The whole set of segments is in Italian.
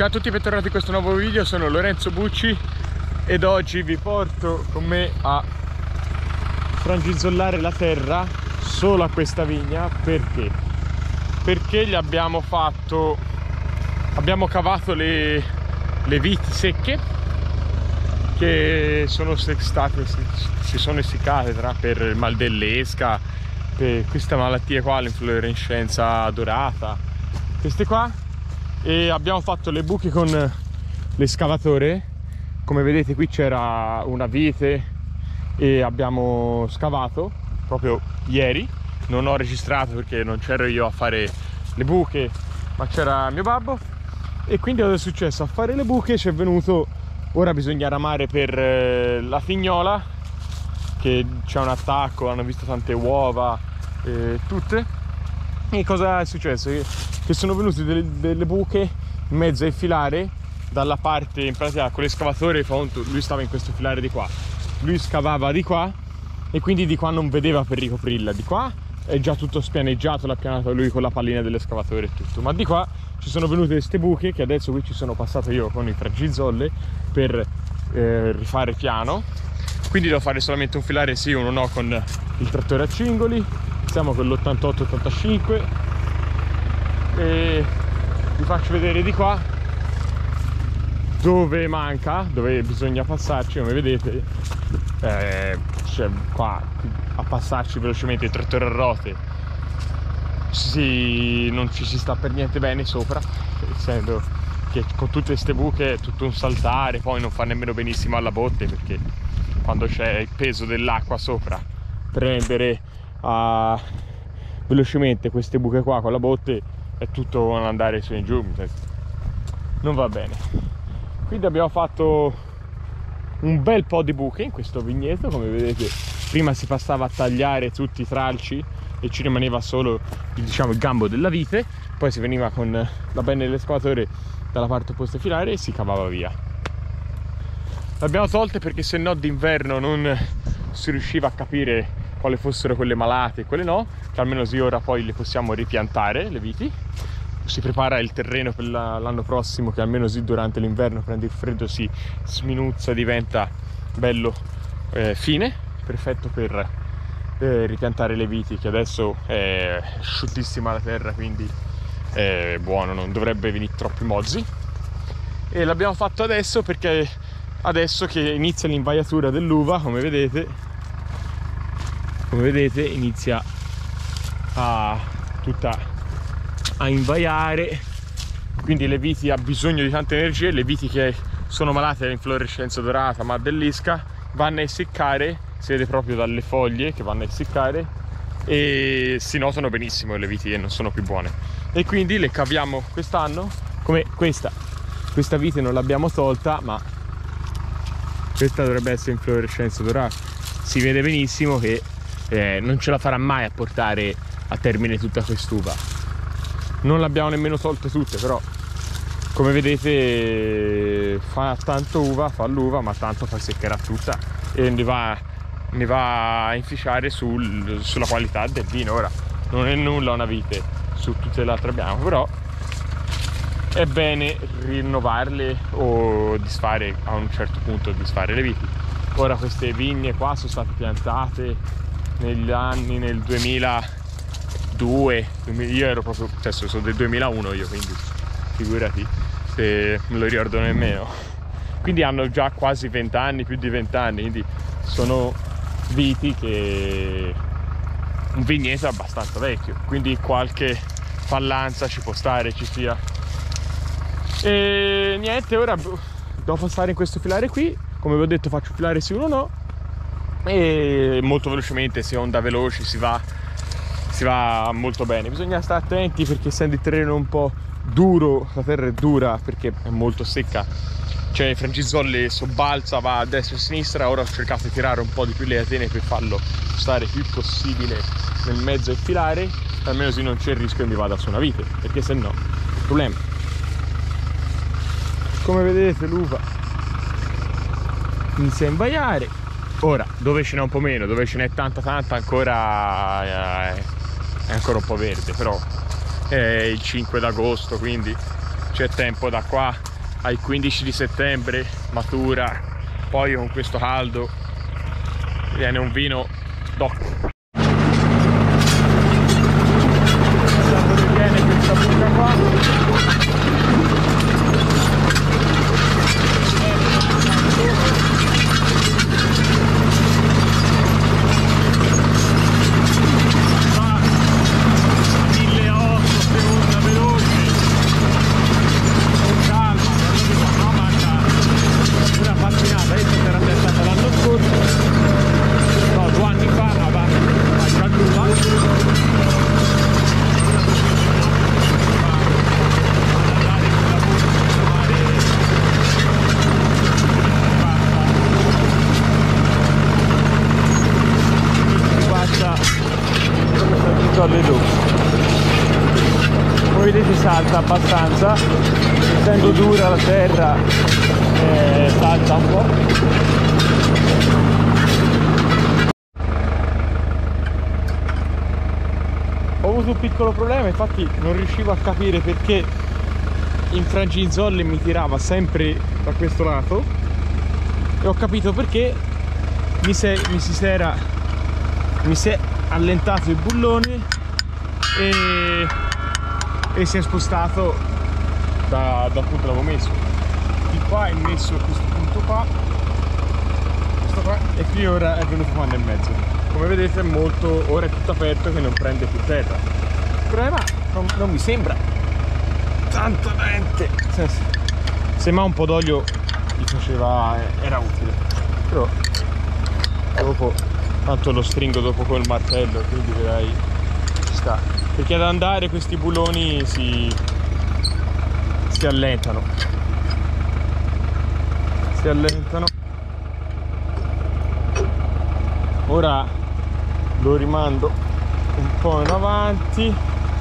Ciao a tutti, bentornati in questo nuovo video. Sono Lorenzo Bucci ed oggi vi porto con me a frangizollare la terra solo a questa vigna. Perché gli abbiamo cavato le viti secche che sono si sono essiccate per il mal dell'esca, per questa malattia qua, l'inflorescenza dorata, queste qua, e abbiamo fatto le buche con l'escavatore. Come vedete qui c'era una vite e abbiamo scavato proprio ieri. Non ho registrato perché non c'ero io a fare le buche, ma c'era mio babbo, e quindi cosa è successo? A fare le buche ci è venuto, ora bisogna ramare per la fignola, che c'è un attacco, hanno visto tante uova, tutte. E cosa è successo? Che sono venute delle buche in mezzo ai filare, dalla parte, in pratica con l'escavatore, lui stava in questo filare di qua, lui scavava di qua e quindi di qua non vedeva per ricoprirla. Di qua è già tutto spianeggiato, l'ha pianato lui con la pallina dell'escavatore e tutto, ma di qua ci sono venute queste buche che adesso qui ci sono passato io con i frangizolle per rifare piano. Quindi devo fare solamente un filare sì, uno no, con il trattore a cingoli. Siamo con l'88-85 e vi faccio vedere di qua dove manca, dove bisogna passarci. Come vedete c'è qua a passarci velocemente il trattore a rote, non ci si sta per niente bene sopra, essendo che con tutte queste buche è tutto un saltare, poi non fa nemmeno benissimo alla botte, perché quando c'è il peso dell'acqua sopra, prendere velocemente queste buche qua con la botte è tutto un andare su e in giù, non va bene. Quindi abbiamo fatto un bel po' di buche in questo vigneto. Come vedete, prima si passava a tagliare tutti i tralci e ci rimaneva solo, diciamo, il gambo della vite, poi si veniva con la benne dell'escavatore dalla parte opposta ai filare e si cavava via. L'abbiamo tolte perché se no d'inverno non si riusciva a capire quali fossero quelle malate e quelle no, che almeno sì, ora poi le possiamo ripiantare le viti. Si prepara il terreno per l'anno prossimo, che almeno sì, durante l'inverno prende il freddo, si sminuzza, diventa bello fine, perfetto per ripiantare le viti, che adesso è asciuttissima la terra, quindi è buono, non dovrebbe venire troppi mozzi. E l'abbiamo fatto adesso perché adesso che inizia l'invaiatura dell'uva, come vedete inizia a invaiare, quindi le viti ha bisogno di tante energie. Le viti che sono malate dell'inflorescenza dorata ma dell'isca vanno a essiccare, si vede proprio dalle foglie che vanno a essiccare, e si notano benissimo le viti che non sono più buone, e quindi le caviamo quest'anno. Come questa vite non l'abbiamo tolta, ma questa dovrebbe essere inflorescenza dorata, si vede benissimo che non ce la farà mai a portare a termine tutta quest'uva. Non l'abbiamo nemmeno tolte tutte, però come vedete fa tanto uva, fa l'uva, ma tanto poi seccherà tutta e ne va a inficiare sulla qualità del vino. Ora non è nulla una vite su tutte le altre abbiamo, però è bene rinnovarle o disfare, a un certo punto disfare le viti. Ora queste vigne qua sono state piantate negli anni, nel 2002, io ero proprio, adesso sono del 2001 io, quindi figurati se me lo ricordo nemmeno. Quindi hanno già quasi 20 anni, più di 20 anni, quindi sono viti che un vigneto è abbastanza vecchio, quindi qualche fallanza ci può stare, ci sia. E niente, ora devo passare in questo filare qui. Come vi ho detto, faccio filare sì, uno no, e molto velocemente, si onda veloci, si va molto bene. Bisogna stare attenti perché, essendo il terreno un po' duro, la terra è dura perché è molto secca, cioè il frangizolle sobbalza, va a destra e a sinistra. Ora ho cercato di tirare un po' di più le catene per farlo stare più possibile nel mezzo al filare, almeno se non c'è il rischio che mi vada su una vite, perché se no problema. Come vedete l'uva inizia a invaiare. Ora, dove ce n'è un po' meno, dove ce n'è tanta ancora è ancora un po' verde, però è il 5 d'agosto, quindi c'è tempo da qua ai 15 di settembre, matura, poi con questo caldo viene un vino doc. Dove viene questa buca qua? Come vedete salta abbastanza, essendo dura la terra salta un po'. Ho avuto un piccolo problema, infatti non riuscivo a capire perché in franginzolle mi tirava sempre da questo lato, e ho capito perché mi si è allentato il bullone e si è spostato da punto che l'avevo messo. Di qua è messo a questo punto qua, questo qua, e qui ora è venuto qua nel mezzo. Come vedete è molto, ora è tutto aperto che non prende più terra. Il problema non mi sembra tanto dente, se ma un po' d'olio gli faceva, era utile, però dopo tanto lo stringo dopo col martello, quindi direi ci sta, perché ad andare questi bulloni si allentano, ora lo rimando un po' in avanti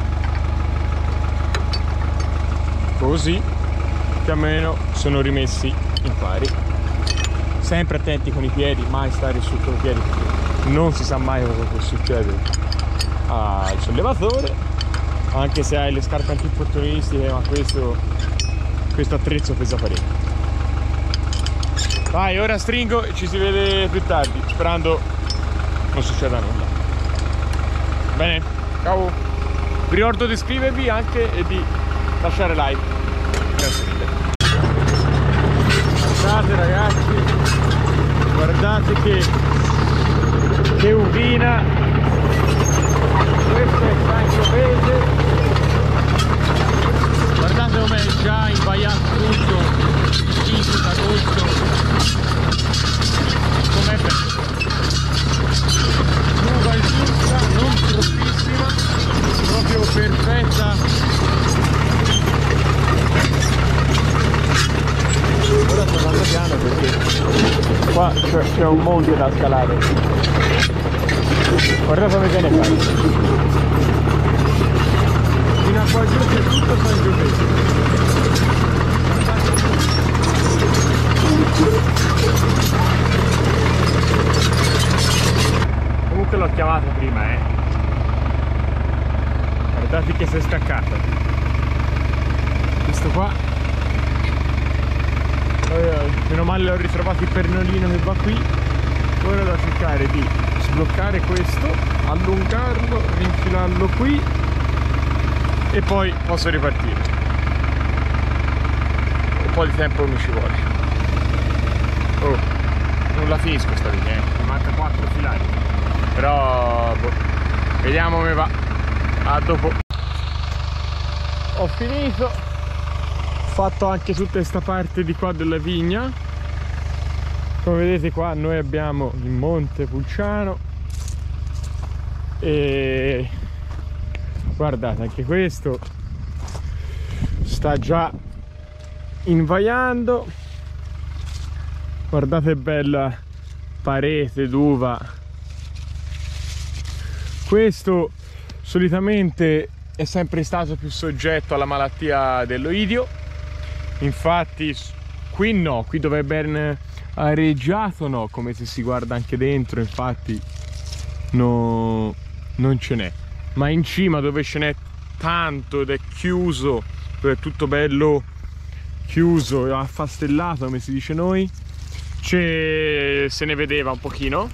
così, più o meno sono rimessi in pari. Sempre attenti con i piedi, mai stare sotto i piedi, non si sa mai cosa può succedere al sollevatore, anche se hai le scarpe antinfortunistiche, ma questo attrezzo pesa parecchio. Vai, ora stringo e ci si vede più tardi, sperando non succeda nulla. Bene, ciao, vi ricordo di iscrivervi anche e di lasciare like, grazie mille. Guardate ragazzi, guardate che uvina, questo è Sangiovese, guardate com'è già invaiato tutto, il 5 d'agosto, com'è bello, l'uva è giusta, non troppissima, proprio perfetta. Ora sto andando piano perché qua c'è un monte da scalare. Guardate come viene qua. Fino a qua giù c'è tutto Sangiovese. Comunque l'ho chiamato prima, guardate che si è staccata. Questo qua, meno male l'ho ritrovato il pernolino che va qui. Ora devo cercare di sbloccare questo, allungarlo, rinfilarlo qui e poi posso ripartire. Un po' di tempo mi ci vuole. Oh, non la finisco sta linea, mi manca 4 filari, però boh, vediamo come va. A dopo. Ho finito, fatto anche tutta questa parte di qua della vigna. Come vedete qua noi abbiamo il Monte Pulciano e guardate anche questo sta già invaiando. Guardate bella parete d'uva. Questo solitamente è sempre stato più soggetto alla malattia dell'oidio, infatti qui no, qui dove è ben areggiato no, come se si guarda anche dentro infatti no, non ce n'è, ma in cima dove ce n'è tanto ed è chiuso, dove è tutto bello chiuso e affastellato, come si dice noi, se ne vedeva un pochino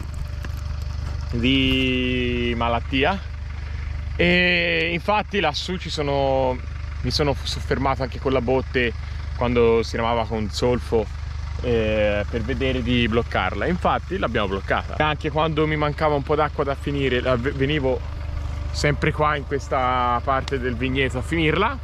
di malattia, e infatti lassù mi sono soffermato anche con la botte quando si ramava con zolfo per vedere di bloccarla. Infatti l'abbiamo bloccata. Anche quando mi mancava un po' d'acqua da finire, venivo sempre qua in questa parte del vigneto a finirla,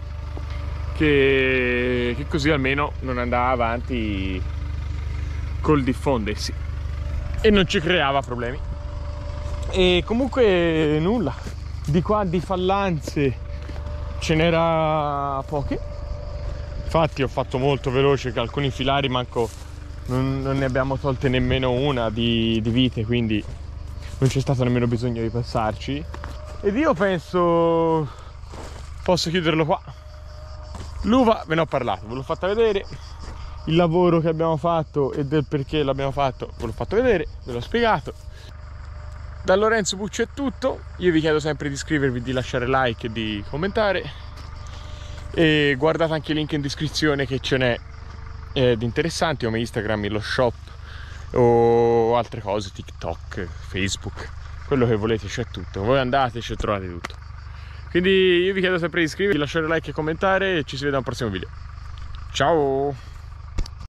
che così almeno non andava avanti col diffondersi e non ci creava problemi. E comunque nulla, di qua di fallanze ce n'era poche. Infatti ho fatto molto veloce, che alcuni filari manco non ne abbiamo tolte nemmeno una di vite, quindi non c'è stato nemmeno bisogno di passarci. Ed io penso posso chiuderlo qua. L'uva ve ne ho parlato, ve l'ho fatta vedere, il lavoro che abbiamo fatto e del perché l'abbiamo fatto ve l'ho fatto vedere, ve l'ho spiegato. Da Lorenzo Pucci è tutto, io vi chiedo sempre di iscrivervi, di lasciare like e di commentare, e guardate anche il link in descrizione che ce n'è di interessanti, come Instagram, lo shop o altre cose, TikTok, Facebook, quello che volete c'è tutto, voi andate e ci trovate tutto. Quindi io vi chiedo sempre di iscrivervi, di lasciare like e commentare, e ci si vede al prossimo video. Ciao!